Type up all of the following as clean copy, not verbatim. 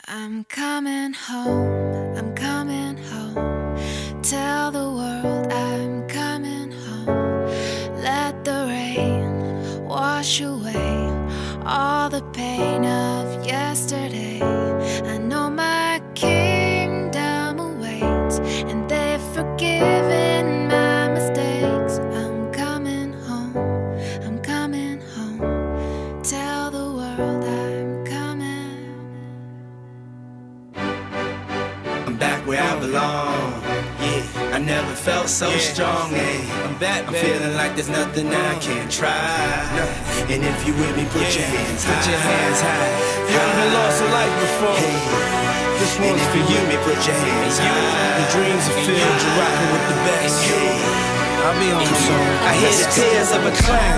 I'm coming home, I'm coming home. Tell the world I'm coming home. Let the rain wash away all the pain of yesterday. I know my kingdom awaits, and they've forgiven my mistakes. I'm coming home, I'm coming home. Tell the world I'm coming. I'm back where I belong. Yeah, I never felt so strong. Yeah. I'm back, I'm feeling like there's nothing I can't try. And if you with me, put your hands high. Put your hands high. You ever lost a life before? Hey. This And one's if for you you. with me, put your hands high. The dreams are filled, you're rocking with the best. Hey. I'll be on the song. I hear the tears of a clown.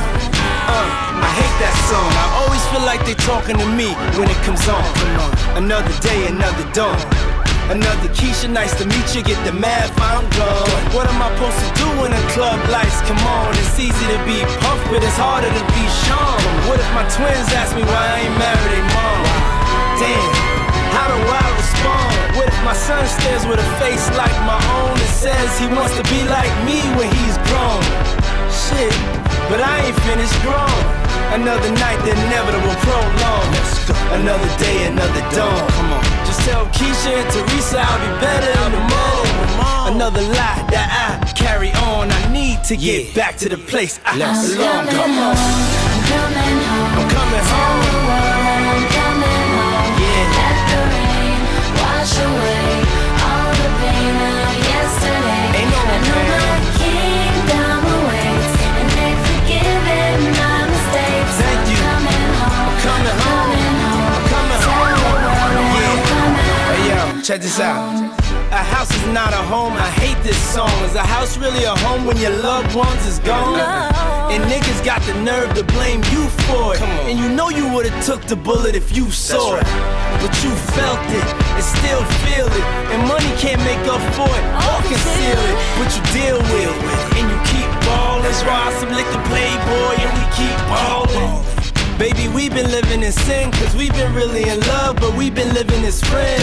I hate that song. I always feel like they talking to me when it comes on. Another day, another dawn. Another Keisha, nice to meet you. Get the math, I'm gone. What am I supposed to do when the club lights come on? It's easy to be Puff, but it's harder to be Sean. What if my twins ask me why I ain't married their mom? Damn, how do I respond? What if my son stares with a face like my own and says he wants to be like me when he's grown? Shit, but I ain't finished grown. Another night, the inevitable prolong. Another day, another dawn. Come on. Just tell Keisha and Teresa I'll be better in the morning. Another lie that I carry on. I need to get back to the place I belong. Come on. I'm coming home. I'm coming Tell home. the world I'm coming home. Yeah. Let the rain wash away all the pain of yesterday. Ain't no I know pain. my kingdom awaits, and they've forgiven my mistakes. Thank you. I'm coming home. Coming home. Coming home. I'm coming Tell home. the world I'm coming Hey yo, check this out. A house is not a home, I hate this song. Is a house really a home when your loved ones is gone? And niggas got the nerve to blame you for it. And you know you would've took the bullet if you saw it. But you felt it and still feel it. And money can't make up for it or conceal it. But you deal with it and you keep ballin'. Ride some liquor Playboy and we keep ballin'. Baby, we've been living in sin, cause we've been really in love, but we've been living as friends.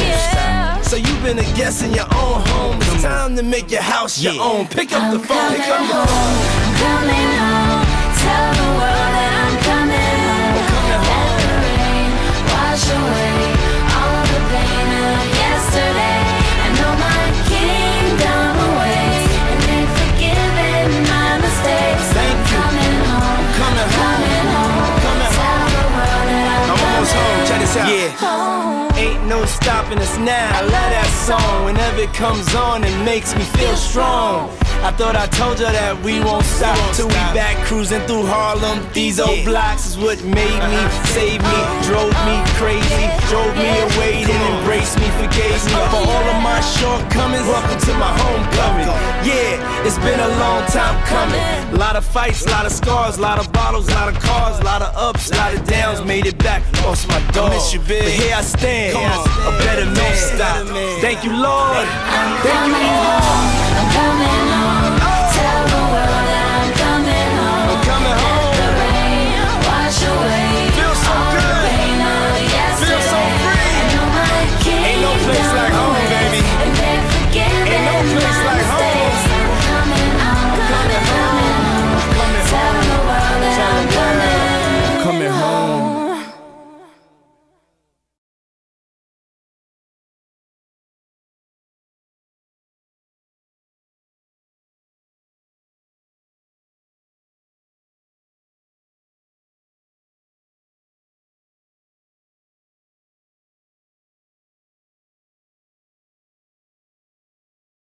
So you've been a guest in your own home. It's time to make your house your own. Pick up the phone, pick up the phone. I'm coming home. Tell the world that I'm coming home. Let the rain wash away all the pain of yesterday. I know my kingdom awaits, and they've forgiven my mistakes. Thank you. Coming home. Coming home. Coming home. Coming Tell the world that I'm almost home, check this out. home. Ain't no stopping us now. I love that song. Whenever it comes on, it makes me feel strong. I thought I told you that we won't stop till we back cruising through Harlem. These old blocks is what made me, saved me, drove me crazy, drove me away, then embraced me, forgave me for all of my shortcomings. Welcome to my homecoming. Yeah, it's been a long time coming. A lot of fights, a lot of scars, a lot of bottles, a lot of cars, a lot of ups, a lot of downs. Made it back, lost my dog. Miss you, big. But here I stand, a better man. Stop. Thank you, Lord. Thank you, Lord. I'm coming home. Tell the world